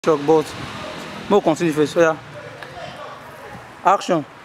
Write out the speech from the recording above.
Shock, but more continue first. So yeah. Action.